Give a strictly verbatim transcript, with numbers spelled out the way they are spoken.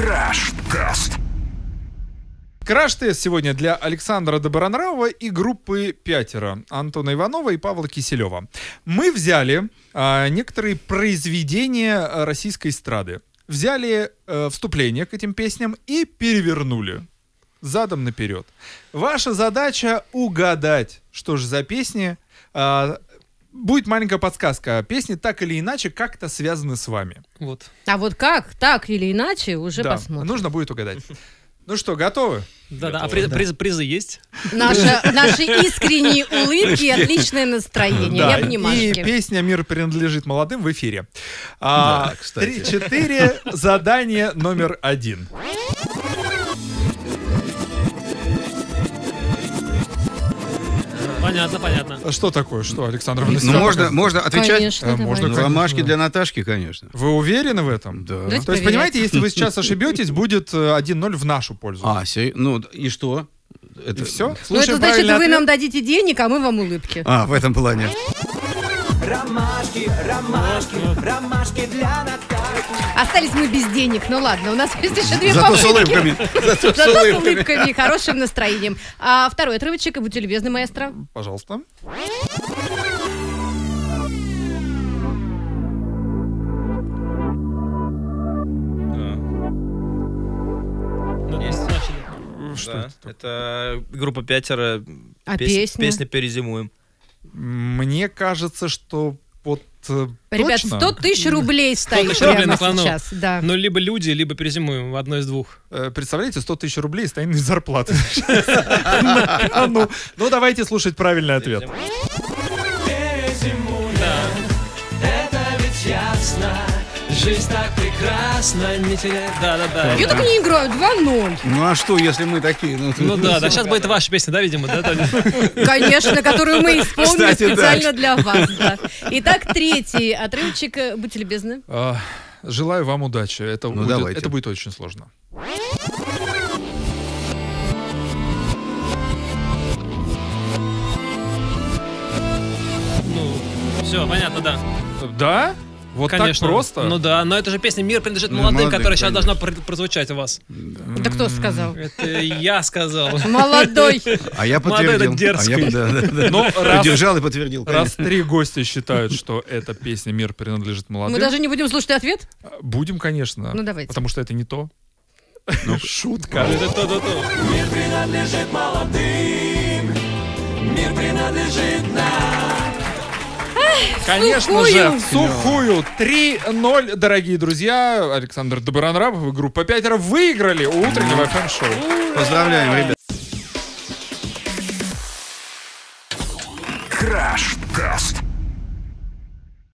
Краш-тест. Краш-тест сегодня для Александра Добронравова и группы «Пятеро» Антона Иванова и Павла Киселева. Мы взяли а, некоторые произведения российской эстрады. Взяли а, вступление к этим песням и перевернули задом наперед. Ваша задача угадать, что же за песни. А, будет маленькая подсказка. Песни так или иначе как-то связаны с вами. Вот. А вот как, так или иначе, уже да, посмотрим. нужно будет угадать. Ну что, готовы? Да-да, а приз, приз, призы есть? Наша, наши искренние улыбки и отличное настроение. Да, и обнимашки. И песня «Мир принадлежит молодым» в эфире. А, Да, три-четыре, задание номер один. Понятно, понятно. Что такое? Что, Александр? Вы на Ну, себя можно, показываете? можно отвечать? Конечно, А, давай. можно, Ну, конечно. ромашки для Наташки, конечно. Вы уверены в этом? Да. Давайте То есть, проверять. понимаете, если вы сейчас ошибетесь, будет э, один ноль в нашу пользу. А, се- ну и что? Это... И все? Ну, это значит, вы нам дадите денег, а мы вам улыбки. А, в этом плане. Ромашки, ромашки, ромашки для Наташки. Остались мы без денег. Ну ладно, у нас есть еще две Зато с попытки. улыбками. Зато с Зато с улыбками. улыбками и хорошим настроением. А второй отрывочек, будьте любезны, маэстро. Пожалуйста. Ну, Есть. начали. Что Да, это такое? это группа «Пятеро». А Пес- песня? Песня «Перезимуем». Мне кажется, что вот э, Ребят, точно, сто тысяч рублей стоит тысяч рублей прямо на кону. сейчас. Да. Ну, либо люди, либо перезимуем в одной из двух. э, представляете, сто тысяч рублей стоит из зарплаты. А ну, ну, давайте слушать правильный ответ. Перезимуем, это ведь ясно. Жизнь так прекрасна, не теряй. Да-да-да. Я так не играю, два ноль. Ну а что, если мы такие? Ну, Ну да, да, сейчас будет ваша песня, да, видимо, да? Тоня? Конечно, которую мы исполнили Кстати, да. специально для вас. Да. Итак, третий отрывочек. Будьте любезны. А, Желаю вам удачи. Это, Ну, будет, давайте. это будет очень сложно. Ну, все, понятно, да. Да? Вот Конечно. так просто? Ну да, но это же песня «Мир принадлежит Ну, молодым», молодым, которая сейчас конечно. должна пр- прозвучать у вас. Да кто сказал? Это я сказал. Молодой. А я Молодой, подтвердил. это дерзкий. А я, да, да, да. Ну, раз, Поддержал и подтвердил. раз конечно. три гостя считают, что эта песня «Мир принадлежит молодым», Мы даже не будем слушать ответ? будем, конечно. Ну, давайте. Потому что это не то. Шутка. Это то-то-то. Мир принадлежит молодым. Мир принадлежит нам. Конечно сухую. же, в сухую. три ноль, дорогие друзья. Александр Добронравов и группа «Пятеро» выиграли у утреннего эф эм-шоу. Поздравляем, ребят. Краш-тест.